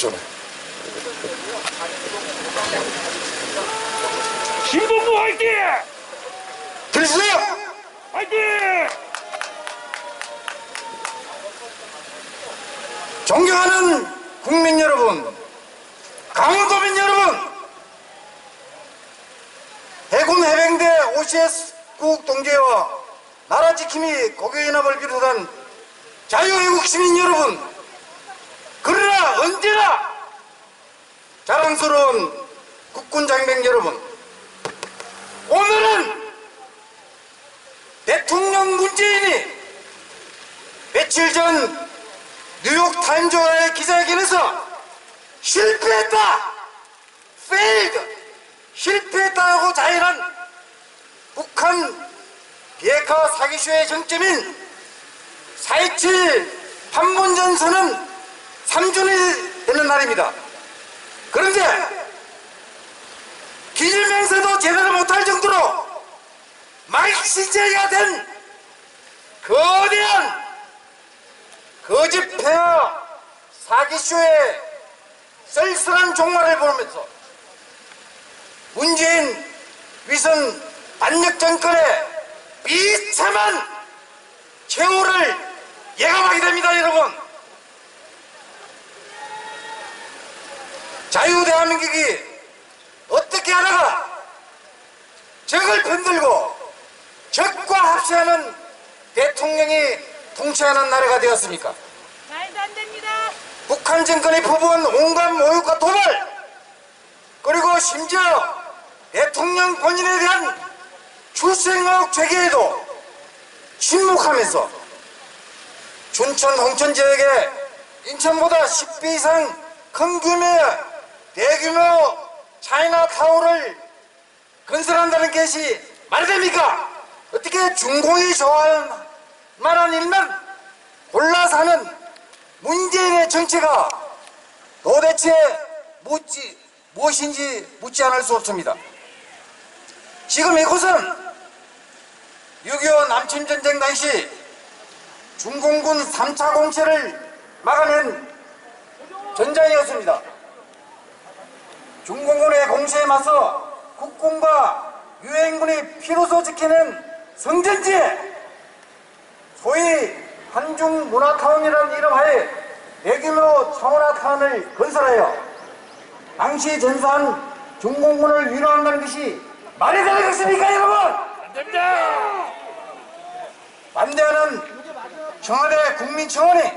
전에. 신동부 화이팅! 들으세요! 화이팅! 존경하는 국민 여러분, 강원도민 여러분, 해군 해병대 OCS 구국 동지와 나라지킴이 고교연합을 비롯한 자유애국 시민 여러분, 그러나 언제나 자랑스러운 국군장병 여러분, 오늘은 대통령 문재인이 며칠 전 뉴욕타임즈와의 기자회견에서 실패했다! failed! 실패했다고 자인한 북한 비핵화 사기쇼의 정점인 4.27 판문점선언 3주년이 되는 날입니다. 그런데 기질명세도 제대로 못할 정도로 말시제가 된 거대한 거짓 폐허 사기쇼의 쓸쓸한 종말을 보면서 문재인 위선 반역 정권의 비참한 최후를 예감하게 됩니다, 여러분. 자유대한민국이 어떻게 하다가 적을 편들고 적과 합세하는 대통령이 통치하는 나라가 되었습니까? 말도 안 됩니다. 북한 정권이 퍼부은 온갖 모욕과 도발, 그리고 심지어 대통령 본인에 대한 출생의혹 제기에도 침묵하면서 춘천 홍천 지역에 인천보다 10배 이상 큰 규모의 대규모 차이나타운을 건설한다는 것이 말이 됩니까? 어떻게 중공이 좋아할 만한 일만 골라 사는 문재인의 정체가 도대체 무엇인지 묻지 않을 수 없습니다. 지금 이곳은 6.25 남침전쟁 당시 중공군 3차 공세를 막아낸 전장이었습니다. 중공군의 공세에 맞서 국군과 유엔군이 피로소 지키는 성전지에 소위 한중문화타운이라는 이름하에 대규모 청원화타운을 건설하여 당시 전사한 중공군을 위로한다는 것이 말이 되는 것입니까, 여러분? 안 됩니다! 반대하는 청와대 국민청원이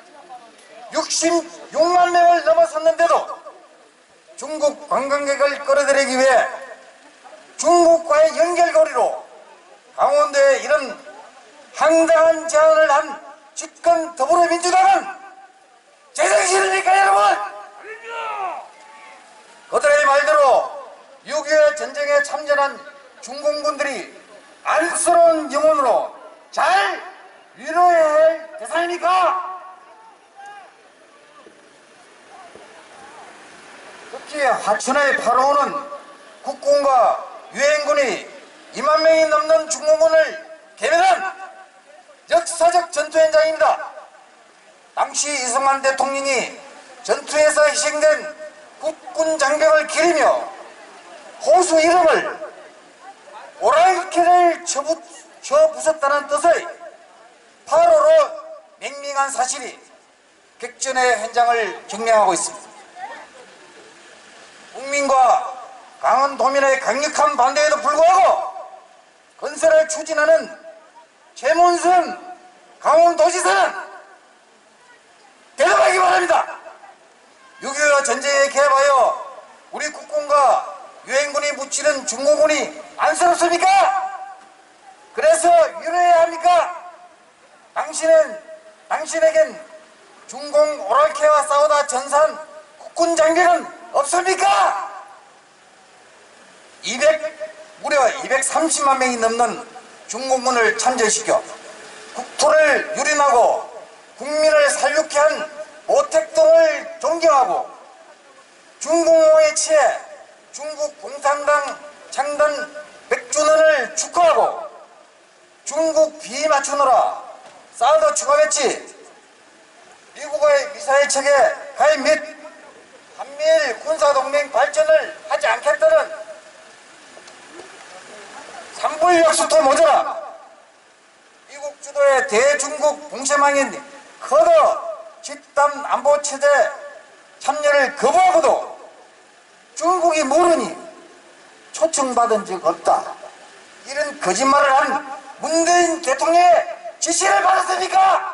66만 명을 넘어섰는데도 중국 관광객을 끌어들이기 위해 중국과의 연결고리로 강원도에 이런 황당한 제안을 한 집권 더불어민주당은 제정신입니까, 여러분? 그들의 말대로 6.25 전쟁에 참전한 중공군들이 안쓰러운 영혼으로 잘 위로해야 할 대상입니까? 특히 하천에 팔아오는 국군과 유엔군이 2만 명이 넘는 중공군을 개면한 역사적 전투 현장입니다. 당시 이승만 대통령이 전투에서 희생된 국군 장병을 기리며 호수 이름을 오랑캐를 쳐부쉈다는 뜻의 8호로 맹맹한 사실이 객전의 현장을 증명하고 있습니다. 국민과 강원도민의 강력한 반대에도 불구하고 건설을 추진하는 최문순 강원도지사는 대답하기 바랍니다. 6.25 전쟁에 개입하여 우리 국군과 유엔군이 묻히는 중공군이 안쓰럽습니까? 그래서 위로해야 합니까? 당신에겐 중공 오랑캐와 싸우다 전사한 국군 장병은 없습니까? 무려 230만 명이 넘는 중공군을 참전시켜 국토를 유린하고 국민을 살육케 한 모택동을 존경하고 중공호에 취해 중국 공산당 창단 100주년을 축하하고 중국 비위 맞추느라 사드 추가 배치, 미국의 미사일 체계 가입 및 이것부터 모자라 미국 주도의 대중국 봉쇄망인 커더 집단 안보체제 참여를 거부하고도 중국이 모르니 초청받은 적 없다. 이런 거짓말을 한 문재인 대통령의 지시를 받았습니까?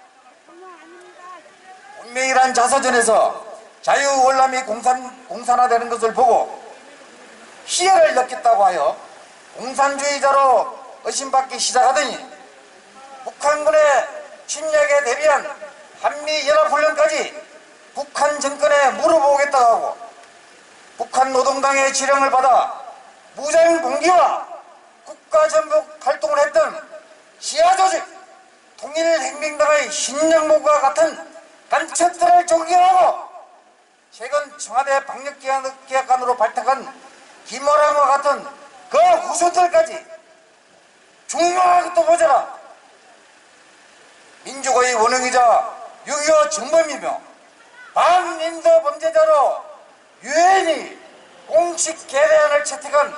운명이란 자서전에서 자유월남이 공산화되는 것을 보고 희열을 느꼈다고 하여 공산주의자로 의심받기 시작하더니 북한군의 침략에 대비한 한미연합훈련까지 북한 정권에 물어보겠다고 하고 북한 노동당의 지령을 받아 무장봉기와 국가전복 활동을 했던 시아조직 통일행명당의 신영목과 같은 간첩들을 존경하고 최근 청와대 방역기획관으로 발탁한 김어랑과 같은 그 후손들까지 중요한 것도 모자라 민족의 원흉이자 6.25 정범이며 반인도 범죄자로 유엔이 공식 계례안을 채택한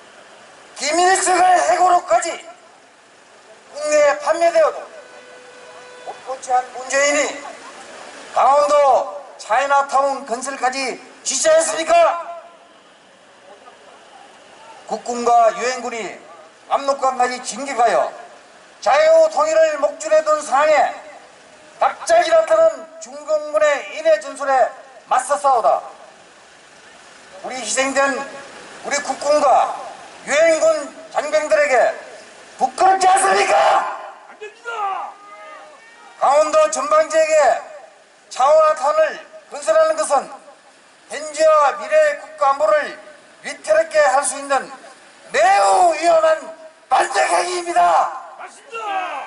김일성의 해고로까지 국내에 판매되어도 못고치 한 문재인이 강원도 차이나타운 건설까지 지시했습니까? 국군과 유엔군이 압록강까지 진격하여 자유통일을 목줄에 둔 상황에 갑자기 나타난 중공군의 인해 전술에 맞서 싸우다 우리 희생된 우리 국군과 유엔군 장병들에게 부끄럽지 않습니까? 안됩니다. 강원도 전방지역에 차원화탄을 건설하는 것은 현재와 미래의 국가안보를 위태롭게 할 수 있는 매우 위험한 반적 행위입니다. 맞습니다.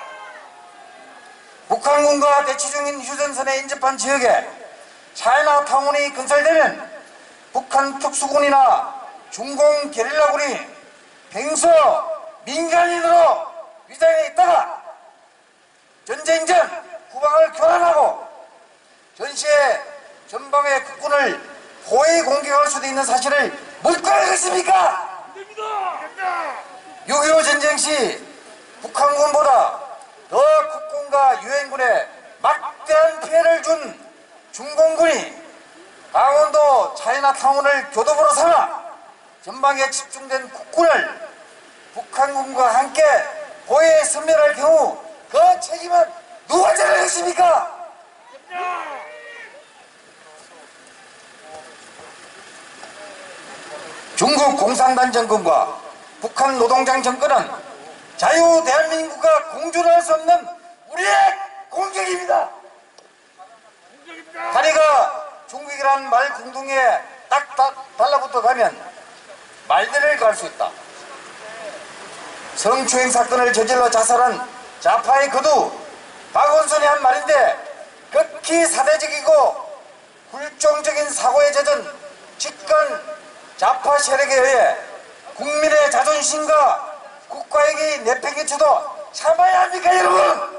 북한군과 대치 중인 휴전선에 인접한 지역에 차이나타운이 건설되면 북한 특수군이나 중공 게릴라군이 평소 민간인으로 위장해 있다가 전쟁 전 국방을 교란하고 전시에 전방의 국군을 포위 공격할 수도 있는 사실을 묻고 있겠습니까? 안됩니다. 6.25 전쟁 시 북한군보다 더 국군과 유엔군에 막대한 피해를 준 중공군이 강원도 차이나타운을 교도부로 삼아 전방에 집중된 국군을 북한군과 함께 보위에 섬멸할 경우 그 책임은 누가 져야 하겠습니까? 중국 공산당 정권과 북한 노동당 정권은 자유 대한민국과 공존을 할 수 없는 우리의 공격입니다. 다리가 중국이라는 말 궁둥이에 딱 달라붙어 가면 말들을 갈 수 있다. 성추행 사건을 저질러 자살한 좌파의 거두 박원순이 한 말인데 극히 사대적이고 굴종적인 사고에 젖은 집권 좌파 세력에 의해 국민의 자존심과 국가에게 내팽개쳐도 참아야 합니까 여러분?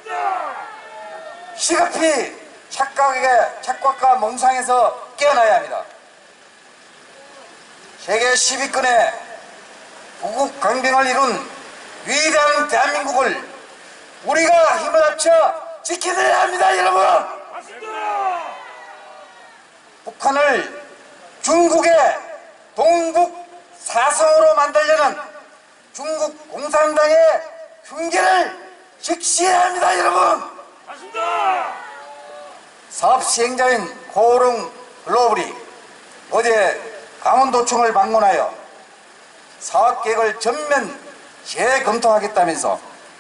시급히 착각과 몽상에서 깨어나야 합니다. 세계 10위권의 부국 강병을 이룬 위대한 대한민국을 우리가 힘을 합쳐 지켜내야 합니다 여러분. 맞습니다. 북한을 중국의 동북 사성으로 만들려는 중국 공산당의 흉계를 직시해야 합니다 여러분. 맞습니다. 사업 시행자인 고롱 글로벌이 어제 강원도청을 방문하여 사업 계획을 전면 재검토하겠다면서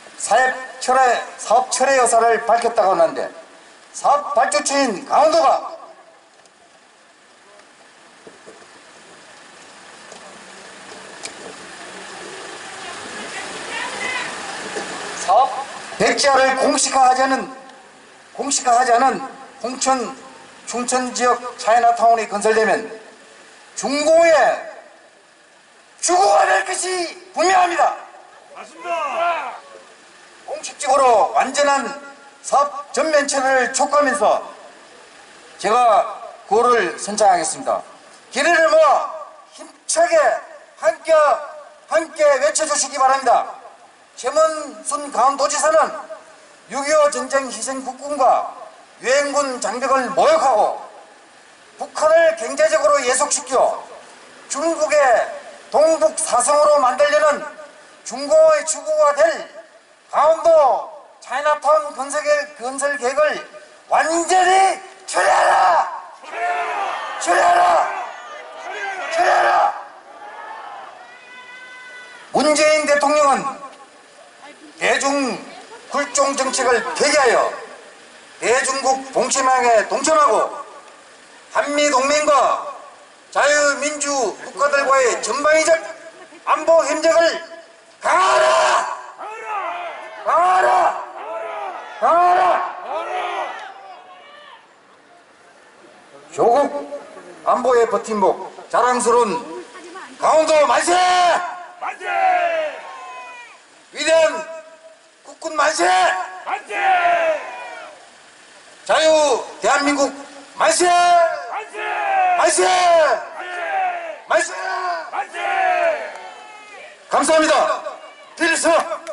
사업 철회 여사를 밝혔다고 하는데 사업 발주처인 강원도가 사업 백지화를 공식화하지 않은 홍천, 충천 지역 차이나타운이 건설되면 중공의 주고가 될 것이 분명합니다. 맞습니다. 공식적으로 완전한 사업 전면 철회를 촉구하면서 제가 구호를 선창하겠습니다. 기회를 모아 힘차게 함께 함께 외쳐주시기 바랍니다. 최문순 강원도지사는 6.25 전쟁 희생 국군과 유엔군 장벽을 모욕하고 북한을 경제적으로 예속시켜 중국의 동북 사성으로 만들려는 중공의 추구가 될 강원도 차이나타운 건설 계획을 완전히 처리하라! 처리하라! 처리하라! 문재인 대통령은 대중 굴종 정책을 폐기하여 대중국 봉침항에 동참하고 한미동맹과 자유민주 국가들과의 전방위적 안보 협력을 강화하라! 강화하라! 강화하라! 조국 안보의 버팀목 자랑스러운 강원도 만세! 만세! 위대한 국군 만세! 만세! 자유 대한민국 만세! 만세! 만세! 만세! 만세! 만세! 감사합니다. 필서!